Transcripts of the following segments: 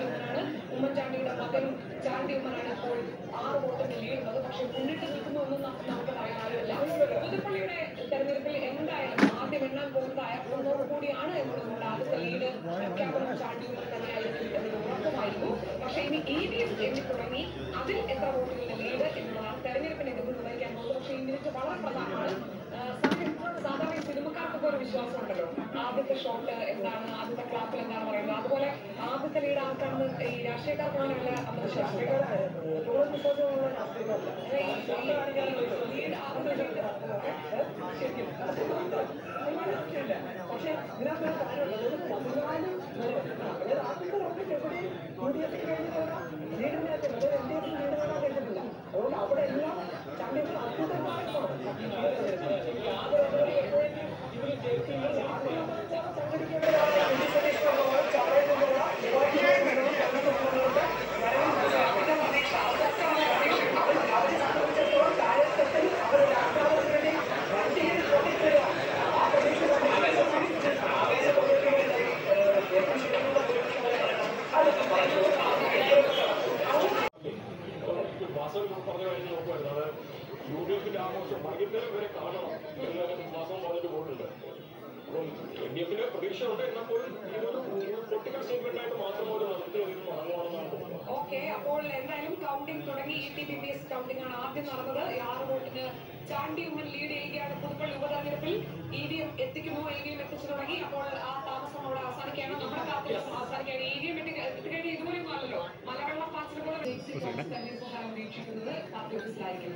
ഉമ്മനാണ്. ഉമ്മൻചാണ്ടിയുടെ മകൻ ചാണ്ടി ഉമ്മനാണ് ഇപ്പോൾ 6 വോട്ടിന് ലീഡുള്ളത്. പക്ഷെ മുന്നിട്ട് നിൽക്കുന്നുവെന്നും നമുക്ക് പറയാനാവില്ല. പുതുപ്പള്ളിയുടെ തെരഞ്ഞെടുപ്പിൽ എന്തായാലും ആദ്യം എണ്ണാൻ പോകുന്നത് അയാളോടുകൂടിയാണ് എന്നുള്ളതുകൊണ്ട് ആദ്യത്തെ ലീഡ് പ്രഖ്യാപനം ചാണ്ടി ഉമ്മൻ തന്നെയായിരിക്കും എന്നത് ഉറപ്പമായിരുന്നു. പക്ഷെ ഇനി EVM എണ്ണി തുടങ്ങി അതിൽ എത്ര വോട്ടുകളുടെ ലീഡ് എന്നുള്ളതാണ് തെരഞ്ഞെടുപ്പിനെ എതിർത്ത് നിർണ്ണയിക്കാൻ പോകുന്നത്. പക്ഷേ ഈ മിനിറ്റ് വളരെ പ്രധാനമാണ്. സാധാരണ സിനിമക്കാർക്കൊക്കെ ഒരു വിശ്വാസം ഉണ്ടല്ലോ, ആദ്യത്തെ ഷോട്ട് എന്താണ്, ആദ്യത്തെ ക്ലാപ്പിൽ എന്താണ് പറയുന്നത്. അതുപോലെ ആദ്യത്തെ ലീഡ് ആർക്കാണെന്ന് ഈ രാഷ്ട്രീയക്കാർക്ക് അങ്ങനെയുള്ള അന്ധവിശ്വാസം. പക്ഷേ ഇതിനകത്ത് കാര്യമുള്ളത് 14 ലീഡിനകത്ത് ലീഡില്ല. അതുകൊണ്ട് അവിടെ എല്ലാം ചാണ്ടികൾ അത്ഭുതമായിട്ടാണ് UDF ആഘോഷം വൈകുന്നേരം വരെ കാണണം എന്ന് വിശ്വാസം പറഞ്ഞിട്ട് പോയിട്ടുണ്ട്. അപ്പം LDF പ്രതീക്ഷയുണ്ട്. എന്നാൽ പോലും പൊളിറ്റിക്കൽ സ്റ്റേറ്റ്മെന്റ് ആയിട്ട് മാത്രം ഒരു നടത്തി മടങ്ങുവാണെന്നാണ് തോന്നുന്നത്. ഓക്കെ, അപ്പോൾ എന്തായാലും കൗണ്ടിംഗ് തുടങ്ങി. ETPPS കൗണ്ടിംഗ് ആണ് ആദ്യം നടന്നത്. 6 വോട്ടിന് ചാണ്ടി ഉമ്മൻ ലീഡ് ചെയ്യുകയാണ്. പുതുപ്പള്ളി ഉപതെരഞ്ഞെടുപ്പിൽ EVM എത്തിക്കുന്നു. EVM എത്തിച്ചു തുടങ്ങി. അപ്പോൾ ആ താമസം അവിടെ അവസാനിക്കുകയാണ്. നമ്മുടെ കാത്തിരിപ്പ് അവസാനിക്കുകയാണ്. EVM എത്തിക്കഴിഞ്ഞാൽ ഇതുപോലെയൊന്നും അല്ലല്ലോ, മലവെള്ള പാച്ചിൽ പോലെ വീക്ഷിക്കുന്നത് പാർട്ടി ഓഫീസിലായിരിക്കും.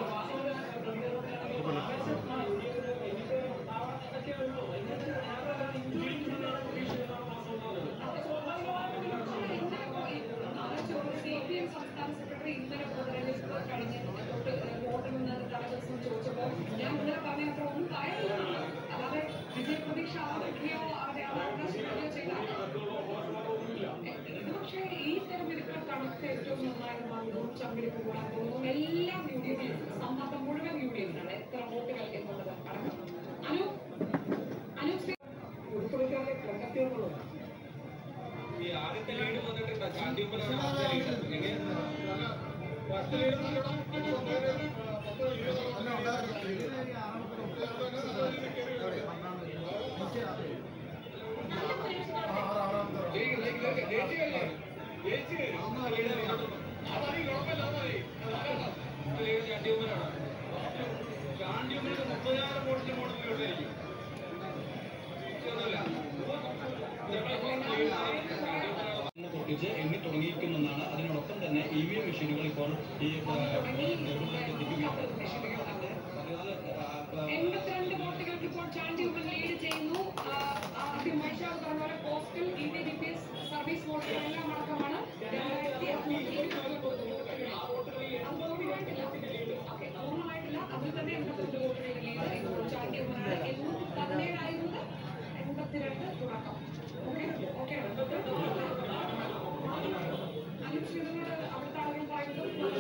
CPM സംസ്ഥാന സെക്രട്ടറി ഇന്നലെ ഉപതെരഞ്ഞെടുപ്പ് കഴിഞ്ഞ് വോട്ടിൽ നിന്ന് തലദിവസം ചോദിച്ചപ്പോൾ ഞാൻ ഇന്നലെ പറഞ്ഞത്ര ഒന്നും കാര്യമില്ല. അല്ലാതെ വിജയപ്രതീക്ഷ ആവർത്തിക്കുകയോ അവരുടെ അവകാശപ്പെടുകയോ ചെയ്താൽ ഇത് പക്ഷേ ഈ തെരഞ്ഞെടുപ്പിൽ കണക്ക് ഏറ്റവും നന്നായി മാറുന്നതും ചങ്കെടുപ്പ് കൂടാൻ പോകുന്നതും എല്ലാം UDF സമ്മർദ്ദം മുഴുവൻ UDF-നാണ്. എത്ര വോട്ടുകൾ എന്നുള്ളത് അടക്കം. പുതുപ്പള്ളിക്കാരെ കണ്ടെത്തിയെന്നുള്ളത് ഈ ആദ്യത്തെ ലീഡ് വന്നിട്ടുണ്ട്. ചാണ്ടി ചാണ്ടിയുമ്മന് 30,000 വോട്ടിന് മുകളിലുണ്ടായിരിക്കും. എണ്ണി തുടങ്ങിയിരിക്കുമെന്നാണ്. അതിനോടൊപ്പം തന്നെ EVM മെഷീനുകൾ ഇപ്പോൾ ഈ 82 വോട്ടുകൾക്ക് ഇപ്പോൾ ചാണ്ടി ഉമ്മൻ ലീഡ് ചെയ്യുന്നു. ആദ്യം വൈശാഖ് പറഞ്ഞ പോലെ പോസ്റ്റൽ ETPPS സർവീസ് വോട്ടുകളെല്ലാം അടക്കമാണ്. 2200 പൂർണ്ണമായിട്ടില്ല. അതിൽ തന്നെ 82 വോട്ടുകളുടെ ലീഡ് ഇപ്പോൾ ചാണ്ടി ഉമ്മനാണ്. 17,000 82 തുടക്കം. ഓക്കെ അനുശ്രീതനോട് അവിടുത്തെ ആളുകൾ പറയുന്നത്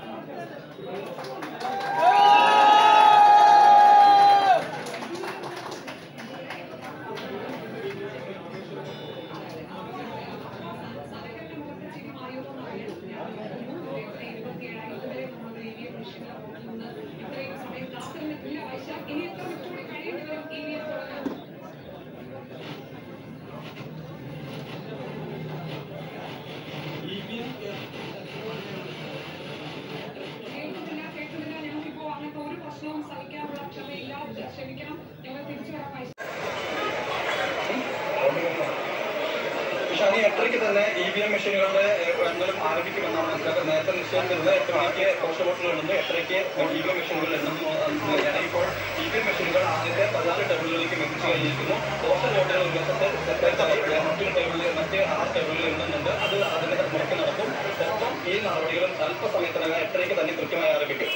എട്ടരയ്ക്ക് തന്നെ EVM മെഷീനുകളുടെ എണ്ണലും ആരംഭിക്കുമെന്നാണ് മനസ്സിലാക്കുന്നത്. നേരത്തെ നിശ്ചയിച്ചിരുന്നത് 8 മണിക്ക് പോസ്റ്റ് വോട്ടുകൾ എണ്ണുന്നു, 8:30 EVM മെഷീനുകൾ എണ്ണുന്നു. ഇപ്പോൾ EVM മെഷീനുകൾ ആദ്യത്തെ 14 ടേബിളുകളിലേക്ക് എത്തിച്ചു കഴിഞ്ഞിരിക്കുന്നു. പോസ്റ്റൽ വോട്ടുകൾ ഉദ്യോഗസ്ഥർ സെപ്പറേറ്റായി മറ്റു 6 ടേബിളുകളിൽ എണ്ണുന്നുണ്ട്. അത് അതിന്റെ മുറയ്ക്ക് നടക്കും. ഒപ്പം ഈ നടപടികളും അല്പസമയത്തിനകം 8:30 തന്നെ കൃത്യമായി ആരംഭിക്കും.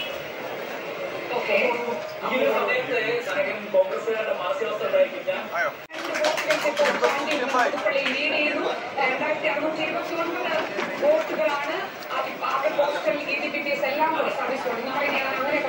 ഈ ഒരു സമയത്ത് കോൺഗ്രസുകാരുടെ മാനസികാവസ്ഥ ഉണ്ടായിരിക്കാം. വോട്ടുകളാണ് പോസ്റ്റൽ ETPPS എല്ലാം സർവീസ് അങ്ങനെ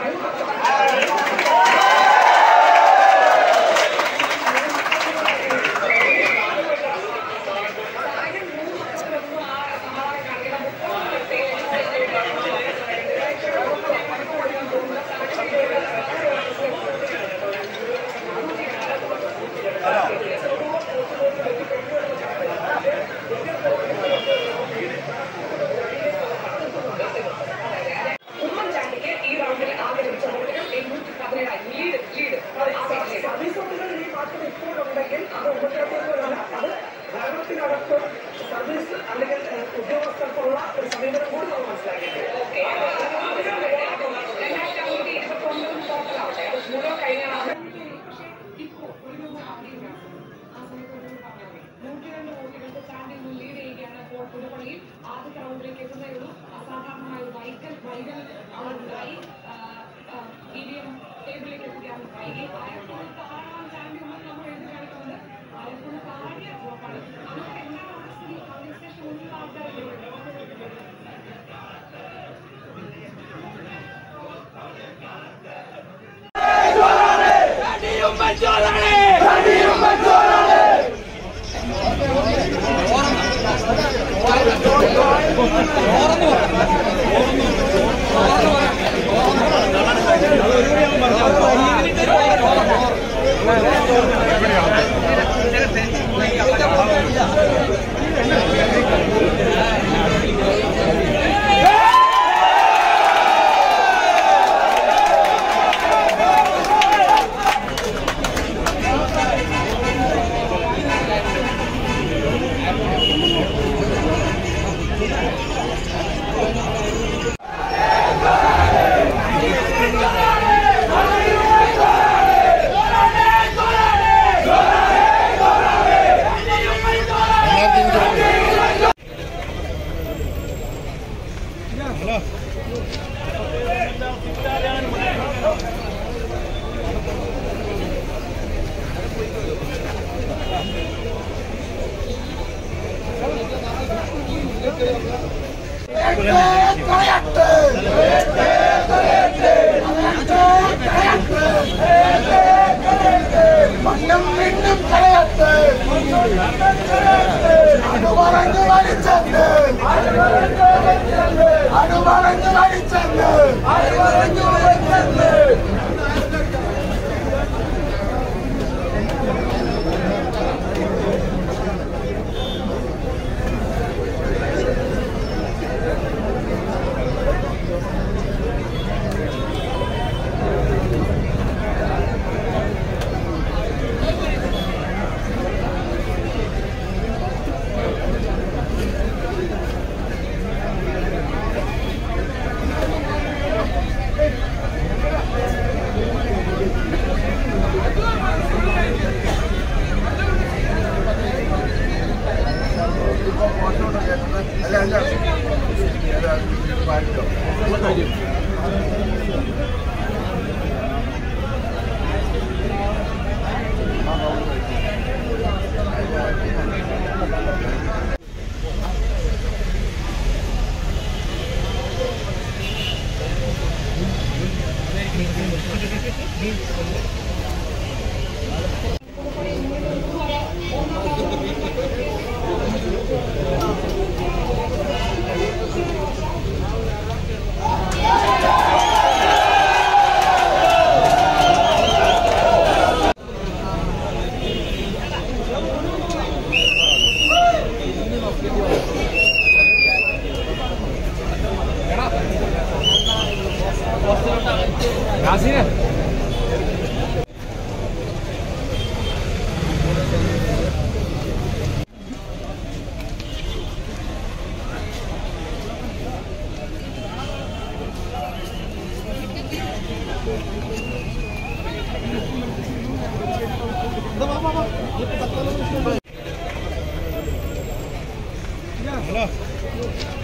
അല്ലെങ്കിൽ ഉദ്യോഗസ്ഥർക്കുള്ള ഒരു സമീപനം കൂടി നമ്മൾ മനസ്സിലാക്കിയിട്ടുണ്ട്. മുഴുവൻ കഴിഞ്ഞാണ്. പക്ഷേ ഇപ്പോൾ ഒരു ആ സമയത്ത് £102 കോടികൾക്ക് സ്റ്റാൻഡിൽ ലീഡ് ചെയ്യുകയാണ്. അപ്പോൾ പുതുപ്പള്ളിയിൽ ആദ്യത്തെ റൗണ്ടിലേക്ക് എത്തുന്നേയുള്ളൂ. അസാധാരണമായ ഒരു വൈകൽ ഉണ്ടായി. EVM ടേബിളിലേക്ക് എത്തിക്കാൻ വൈകി. ആയപ്പോഴത്തെ 6-ാം സ്റ്റാൻഡിൽ നമ്മൾ എഴുതി കാണിക്കുന്നത് ആയപ്പോൾ കാര്യ ഉറപ്പാണ്. അങ്ങനെ എന്താണ് സ്ഥിതി? പോലീസ് സ്റ്റേഷൻ മുന്നിലുള്ള ആൾക്കാരല്ലേ Halo.